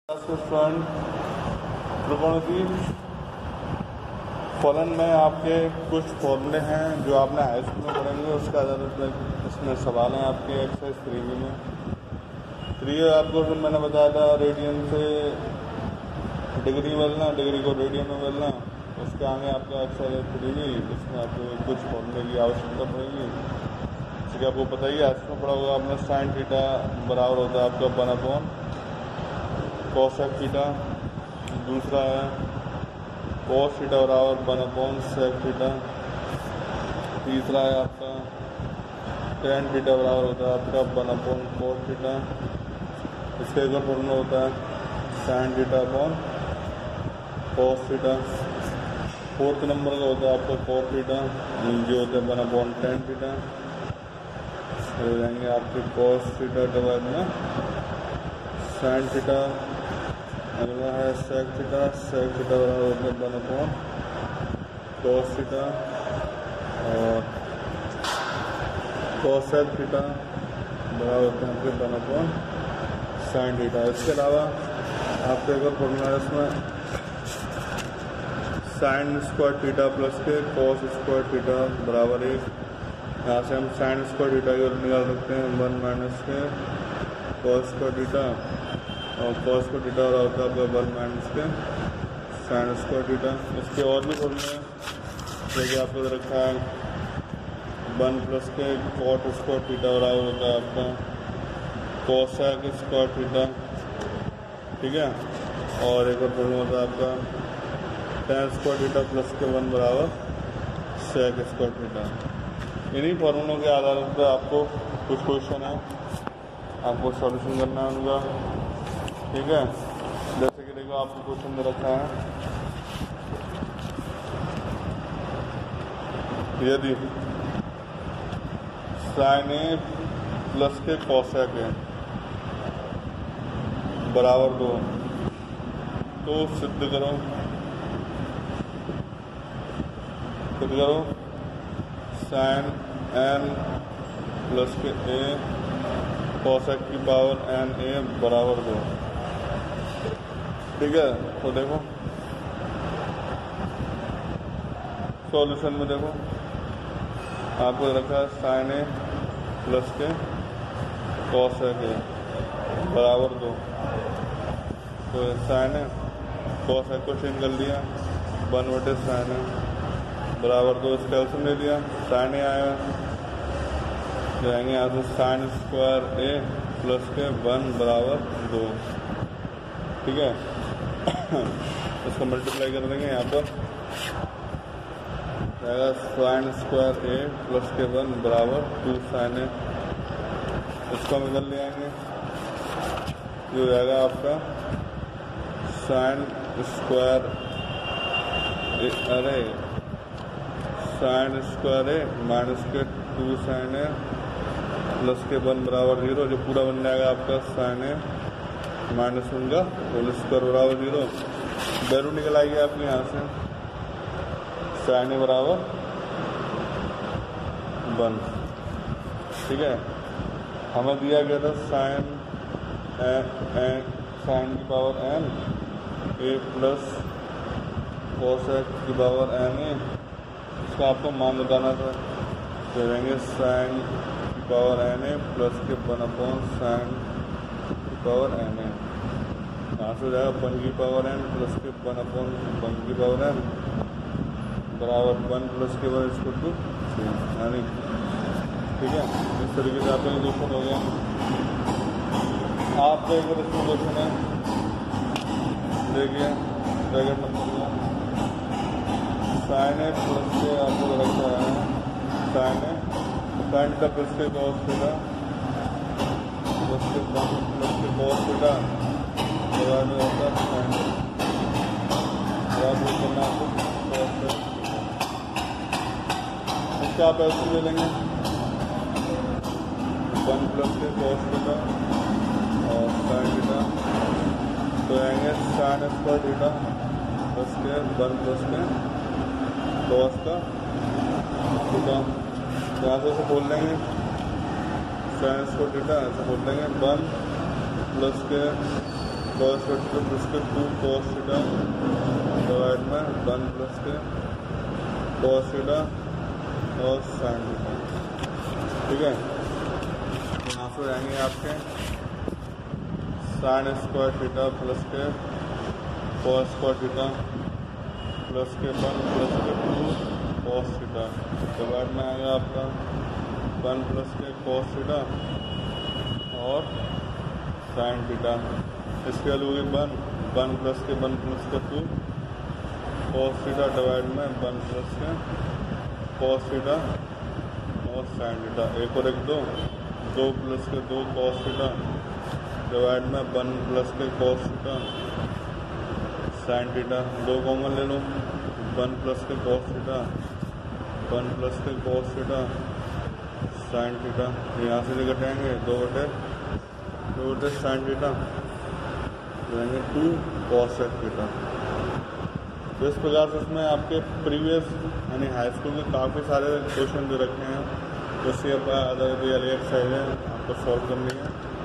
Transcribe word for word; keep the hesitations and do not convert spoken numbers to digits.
Student त्रिकोणमिति फलन में आपके कुछ फॉर्मूले हैं जो आपने हाई स्कूल में पढ़ेंगे। उसका ज़्यादा इसमें सवाल हैं आपके एक्सरसाइज थ्री में थ्री आपको मैंने बताया था रेडियन से डिग्री बदलना, डिग्री को रेडियन में बदलना। उसके आगे आपका एक्सरसाइज थ्री में इसमें आपको कुछ फॉर्मूले की आवश्यकता पड़ेगी। जैसे कि आपको पता ही है इसमें पढ़ा होगा आपने साइन थीटा बराबर होता है आपका वन अपॉन कॉसेक थीटा। दूसरा है कॉस थीटा बराबर वन अपॉन सेक थीटा। तीसरा है आपका टेन थीटा बराबर होता है आपका वन अपॉन कॉस थीटा। इसका एक और फॉर्मूला होता है sine theta upon cos theta. Fourth number का होता है आपका कॉस थीटा जो होता है वन अपॉन टेन थीटा। हो जाएंगे आपके कॉस थीटा डिवाइड में साइन थीटा। अगला है सेक थीटा, सेक थीटा बराबर होता है वन अपॉन कॉस थीटा और कॉसेक थीटा बराबर होता है वन अपॉन साइन थीटा। इसके अलावा आपको एक और फॉर्मूला है इसमें साइन स्क्वायर थीटा प्लस के कॉस स्क्वायर थीटा बराबर एक। यहाँ से हम साइन स्क्वायर थीटा की वैल्यू निकाल सकते हैं वन माइनस के कॉस स्क्वायर थीटा और कॉस स्क्वायर थीटा होता है आपका वन माइनस के साइन स्क्वायर थीटा। इसके और भी फॉर्मूले जैसे आपको रखा है वन प्लस के कॉट स्क्वायर थीटा बराबर होता है आपका कॉसेक स्क्वायर थीटा, ठीक है। और एक और फॉर्मूला होता है आपका टेन स्क्वायर थीटा प्लस के वन बराबर सेक स्क्वायर थीटा। इन्हीं फॉर्मूलों के आधार पर आपको कुछ क्वेश्चन है आपको सॉल्यूशन करना है उनका, ठीक है। जैसे कि देखो आपको क्वेश्चन दे रखा है यदि साइन ए प्लस के कॉसेक ए बराबर दो तो सिद्ध करो सिद्ध करो साइन एन प्लस के ए कॉसेक की पावर एन ए बराबर दो, ठीक है। तो देखो सॉल्यूशन में देखो आपको रखा है साइन ए प्लस के कॉसेक ए बराबर दो। तो साइन ए कॉसेक को चेंज कर लिया वन बटे साइन ए बराबर दो। इसका कैल्सियम ले लिया साइन ए आया जाएंगे यहाँ से साइन स्क्वायर ए प्लस के वन बराबर दो, ठीक है। इसको मल्टीप्लाई कर देंगे यहाँ पर जाएगा साइन स्क्वायर ए प्लस के वन बराबर टू साइन ए। इसको हम निकल ले आएंगे ये हो जाएगा आपका साइन स्क्वायर ए अरे साइन स्क्वायर ए माइनस के टू साइन ए प्लस के वन बराबर जीरो। जो पूरा बन जाएगा आपका साइन ए माइनस वन का होल स्क्वायर बराबर जीरो। वैल्यू निकल आएगी आपके यहाँ से साइन ए बराबर वन, ठीक है। हमें दिया गया था साइन एन साइन की power n A plus cosec की पावर एन ए। इसका आपको मान बताना था तो देंगे साइन की पावर एन ए प्लस के वन अपॉन साइन की पावर एन ए। यहाँ से हो जाएगा वन की पावर एन प्लस के वन अपॉन वन की पावर एन बराबर वन प्लस के वन इसको टू यानी, ठीक है। इस तरीके से आपका क्वेश्चन हो गया। आपका एक बार इसमें क्वेश्चन है देखिए bracket number sine A plus के आपको रखा है साइन ए साइन का प्लस के कॉस थीटा प्लस के वन प्लस के कॉस थीटा बराबर होता है साइन बराबर करना आपको कॉस है। इसका आप ऐसे ले लेंगे वन प्लस के कॉस थीटा और साइन थीटा तो आएंगे साइन स्क्वायर थीटा प्लस के वन प्लस के कॉस का थीटा। यहाँ से बोल लेंगे साइन स्क्वायर थीटा ऐसे बोल देंगे वन प्लस के कॉस थीटा प्लस के टू कॉस थीटा डिवाइड में वन प्लस के कॉस थीटा और साइन थीटा। ठीक है, यहाँ से रहेंगे आपके साइन स्क्वायर थीटा प्लस के कॉस स्क्वायर थीटा प्लस के वन प्लस के टू कॉस थीटा डिवाइड में आएगा आपका वन प्लस के कॉस थीटा और साइन थीटा। इसके वैल्यू होगी वन वन प्लस के वन प्लस के टू कॉस थीटा डिवाइड में वन प्लस के कॉस थीटा और साइन थीटा। एक और एक दो दो प्लस के दो कॉस थीटा डिवाइड में वन प्लस के कॉस थीटा साइन थीटा। दो कॉमन ले लो, वन प्लस के कॉस थीटा वन प्लस के कॉस थीटा साइन थीटा। यहाँ से जो घटाएंगे दो बटे दो बटे साइन थीटा रहेंगे टू कॉस थीटा। तो इस प्रकार से इसमें आपके प्रीवियस यानी हाई स्कूल में काफ़ी सारे क्वेश्चन जो रखे हैं, उससे अदर रियल एक्सरसाइज है आपको सॉल्व करनी है।